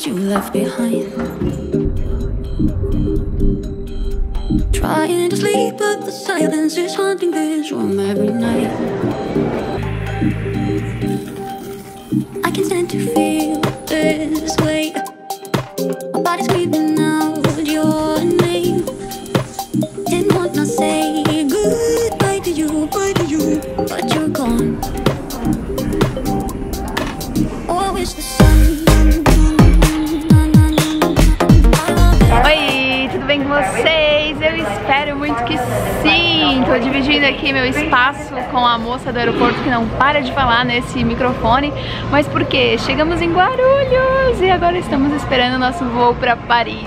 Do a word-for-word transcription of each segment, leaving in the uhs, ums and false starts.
you left behind. Trying to sleep, but the silence is haunting this room every night. I can stand to feel this way. My body's screaming out your name. Didn't wanna say goodbye to you, bye to you, but you're gone. Oh, I wish the sun. Oi, tudo bem com vocês? Eu espero muito que sim. Tô dividindo aqui meu espaço com a moça do aeroporto que não para de falar nesse microfone. Mas por quê? Chegamos em Guarulhos e agora estamos esperando o nosso voo para Paris.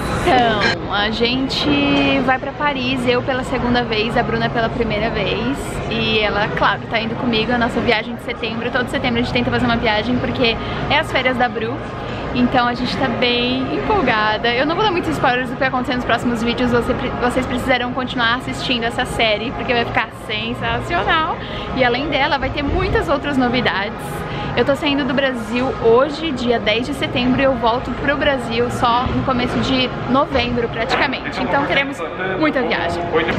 Então, a gente vai para Paris, eu pela segunda vez, a Bruna pela primeira vez. E ela, claro, tá indo comigo, a nossa viagem de setembro. Todo setembro a gente tenta fazer uma viagem porque é as férias da Bru. Então a gente tá bem empolgada. Eu não vou dar muitos spoilers do que vai acontecer nos próximos vídeos. Você, vocês precisarão continuar assistindo essa série, porque vai ficar sensacional. E além dela, vai ter muitas outras novidades. Eu tô saindo do Brasil hoje, dia dez de setembro, e eu volto pro Brasil só no começo de novembro, praticamente. Então teremos muita viagem.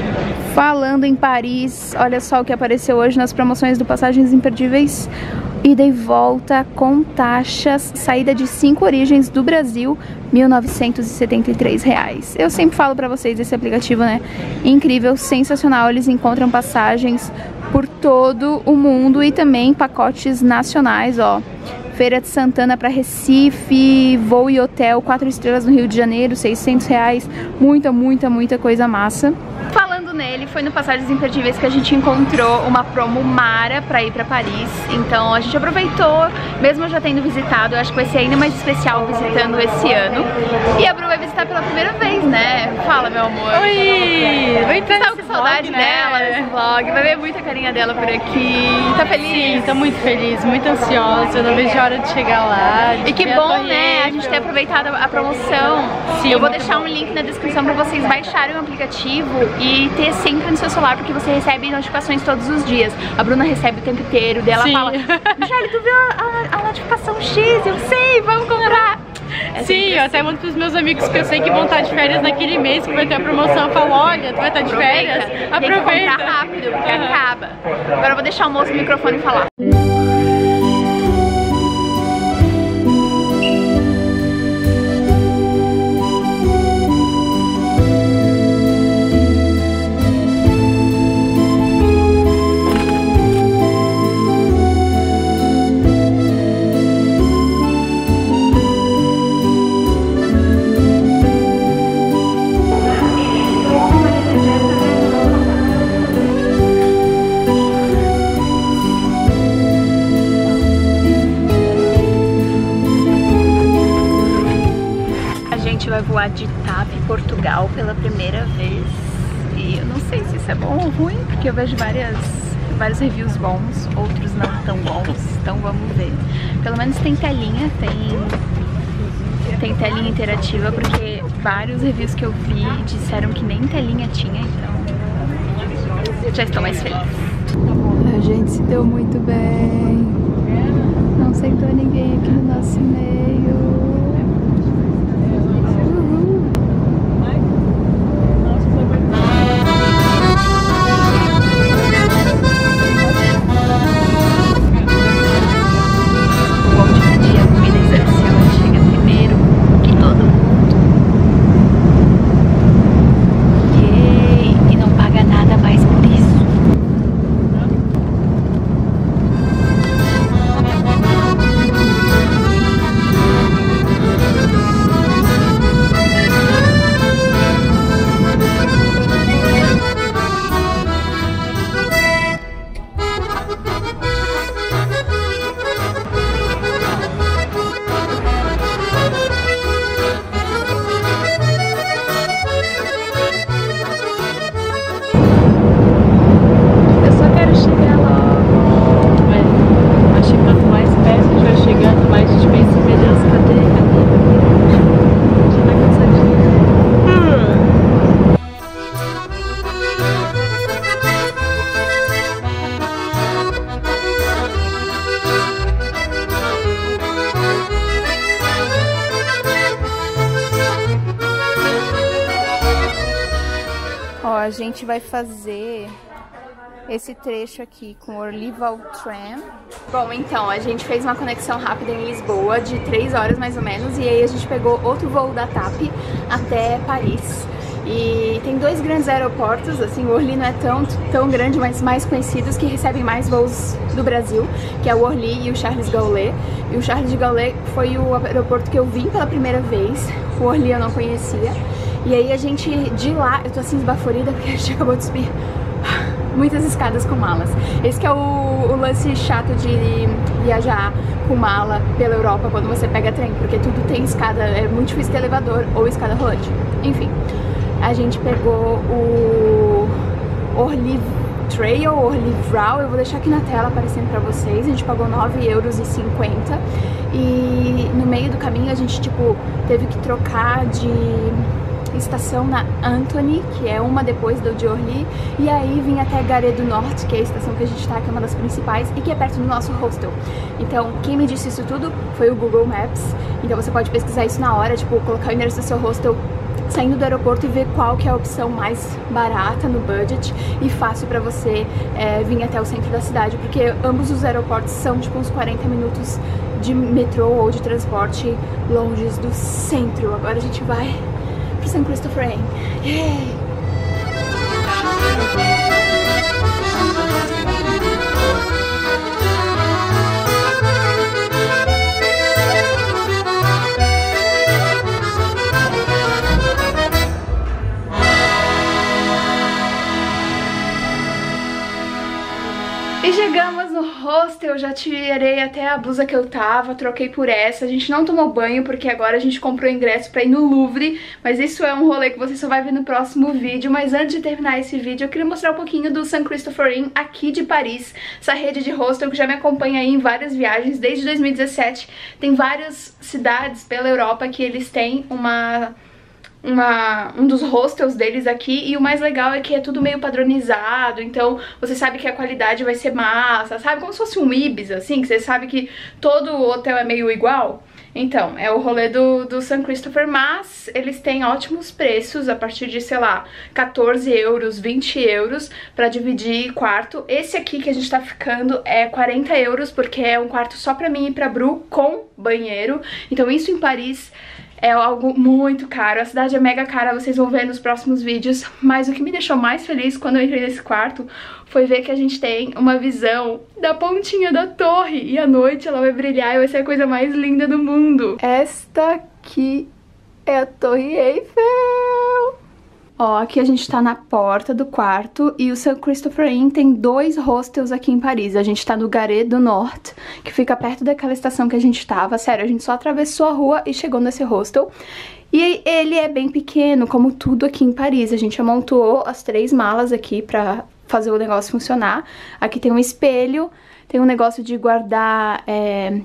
Falando em Paris, olha só o que apareceu hoje nas promoções do Passagens Imperdíveis. Ida e volta com taxas, saída de cinco origens do Brasil, mil novecentos e setenta e três reais. Eu sempre falo pra vocês desse aplicativo, né? Incrível, sensacional. Eles encontram passagens por todo o mundo e também pacotes nacionais, ó. Feira de Santana para Recife, voo e hotel, quatro estrelas no Rio de Janeiro, seiscentos reais. Muita, muita, muita coisa massa. Falando nele, foi no Passagens Imperdíveis que a gente encontrou uma promo mara pra ir pra Paris. Então a gente aproveitou, mesmo eu já tendo visitado, eu acho que vai ser ainda mais especial visitando esse ano. E a Bru vai visitar pela primeira vez, né? Fala, meu amor. Oi! Vai Você tava com saudade vlog, né? dela nesse vlog, vai ver muita carinha dela por aqui. Tá feliz? Sim, tô muito feliz, muito ansiosa, eu não vejo a hora de chegar lá. De E que ver bom, a né? A gente ter aproveitado a promoção. Sim, eu vou muito deixar bom. um link na descrição pra vocês baixarem o aplicativo e ter sempre no seu celular, porque você recebe notificações todos os dias. A Bruna recebe o tempo inteiro, dela Sim. fala: Michelle, tu viu a, a, a notificação X? Eu sei, vamos comprar. É Sim, eu até mando pros meus amigos que eu sei que vão estar de férias naquele mês que vai ter a promoção. Eu falo, olha, tu vai estar de férias, Aproveita. Tem que aproveita. comprar rápido, porque Uhum. acaba. Agora eu vou deixar o moço no microfone falar. Vai voar de T A P Portugal pela primeira vez e eu não sei se isso é bom ou ruim, porque eu vejo várias, vários reviews bons, outros não tão bons, então vamos ver. Pelo menos tem telinha, tem, tem telinha interativa, porque vários reviews que eu vi disseram que nem telinha tinha, então já estou mais feliz. A gente se deu muito bem, não sentou ninguém aqui no nosso meio. a gente vai fazer esse trecho aqui com Orlyval Tram. Bom, então, a gente fez uma conexão rápida em Lisboa de três horas mais ou menos, e aí a gente pegou outro voo da TAP até Paris. E tem dois grandes aeroportos, assim, o Orly não é tão, tão grande, mas mais conhecidos, que recebem mais voos do Brasil, que é o Orly e o Charles de Gaulle. E o Charles de Gaulle foi o aeroporto que eu vim pela primeira vez, o Orly eu não conhecia. E aí a gente, de lá, eu tô assim esbaforida porque a gente acabou de subir muitas escadas com malas. Esse que é o, o lance chato de viajar com mala pela Europa quando você pega trem, porque tudo tem escada, é muito difícil ter elevador ou escada rolante. Enfim, a gente pegou o Orly Trail, Orlyval, eu vou deixar aqui na tela aparecendo pra vocês. A gente pagou nove euros e cinquenta e no meio do caminho a gente, tipo, teve que trocar de estação na Antony, que é uma depois do de Orly, e aí vim até Gare do Norte, que é a estação que a gente tá, que é uma das principais e que é perto do nosso hostel. Então, quem me disse isso tudo foi o Google Maps, então você pode pesquisar isso na hora, tipo, colocar o endereço do seu hostel saindo do aeroporto e ver qual que é a opção mais barata no budget e fácil pra você é, vir até o centro da cidade, porque ambos os aeroportos são tipo uns quarenta minutos de metrô ou de transporte longe do centro. Agora a gente vai pro Saint Christopher Inn. Yay! E chegamos no hostel, já tirei até a blusa que eu tava, troquei por essa. A gente não tomou banho porque agora a gente comprou ingresso pra ir no Louvre, mas isso é um rolê que você só vai ver no próximo vídeo. Mas antes de terminar esse vídeo, eu queria mostrar um pouquinho do Saint Christopher Inn aqui de Paris, essa rede de hostel que já me acompanha aí em várias viagens desde dois mil e dezessete. Tem várias cidades pela Europa que eles têm uma... Uma, um dos hostels deles aqui, e o mais legal é que é tudo meio padronizado, então você sabe que a qualidade vai ser massa, sabe? Como se fosse um Ibis, assim, que você sabe que todo hotel é meio igual. Então, é o rolê do, do Saint Christopher, mas eles têm ótimos preços, a partir de, sei lá, quatorze euros, vinte euros pra dividir quarto. Esse aqui que a gente tá ficando é quarenta euros, porque é um quarto só pra mim e pra Bru, com banheiro. Então isso em Paris é algo muito caro, a cidade é mega cara, vocês vão ver nos próximos vídeos, mas o que me deixou mais feliz quando eu entrei nesse quarto foi ver que a gente tem uma visão da pontinha da torre, e à noite ela vai brilhar e vai ser a coisa mais linda do mundo. Esta aqui é a Torre Eiffel! Ó, aqui a gente tá na porta do quarto, e o Saint Christopher Inn tem dois hostels aqui em Paris. A gente tá no Gare do Norte, que fica perto daquela estação que a gente tava. Sério, a gente só atravessou a rua e chegou nesse hostel. E ele é bem pequeno, como tudo aqui em Paris. A gente amontoou as três malas aqui pra fazer o negócio funcionar. Aqui tem um espelho, tem um negócio de guardar... É...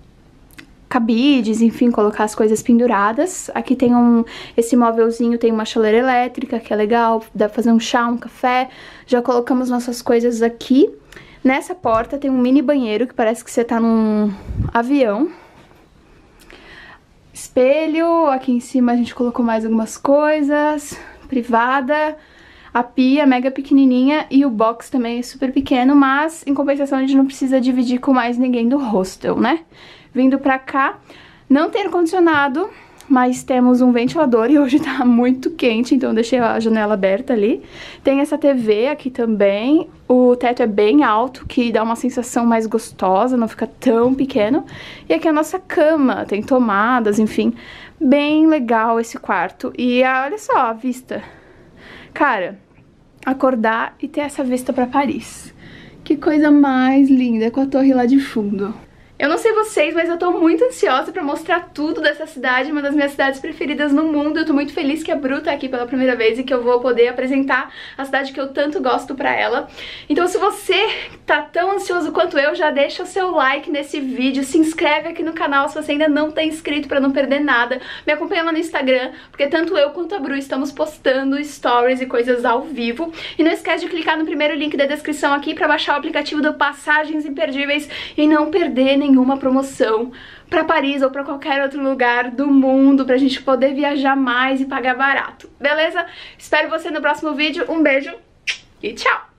cabides, enfim, colocar as coisas penduradas. Aqui tem um, esse móvelzinho tem uma chaleira elétrica, que é legal, dá pra fazer um chá, um café. Já colocamos nossas coisas aqui. Nessa porta tem um mini banheiro, que parece que você tá num avião. Espelho, aqui em cima a gente colocou mais algumas coisas. Privada. A pia mega pequenininha e o box também é super pequeno, mas em compensação a gente não precisa dividir com mais ninguém do hostel, né? Vindo pra cá, não tem ar-condicionado, mas temos um ventilador e hoje tá muito quente, então eu deixei a janela aberta ali. Tem essa T V aqui também, o teto é bem alto, que dá uma sensação mais gostosa, não fica tão pequeno. E aqui a nossa cama, tem tomadas, enfim, bem legal esse quarto. E olha só a vista. Cara, acordar e ter essa vista pra Paris. Que coisa mais linda, com a torre lá de fundo. Eu não sei vocês, mas eu tô muito ansiosa pra mostrar tudo dessa cidade, uma das minhas cidades preferidas no mundo. Eu tô muito feliz que a Bru tá aqui pela primeira vez e que eu vou poder apresentar a cidade que eu tanto gosto pra ela. Então se você tá tão ansioso ansioso quanto eu, já deixa o seu like nesse vídeo, se inscreve aqui no canal se você ainda não tá inscrito pra não perder nada. Me acompanha lá no Instagram, porque tanto eu quanto a Bru estamos postando stories e coisas ao vivo. E não esquece de clicar no primeiro link da descrição aqui pra baixar o aplicativo do Passagens Imperdíveis e não perder nenhuma promoção pra Paris ou pra qualquer outro lugar do mundo, pra gente poder viajar mais e pagar barato, beleza? Espero você no próximo vídeo, um beijo e tchau!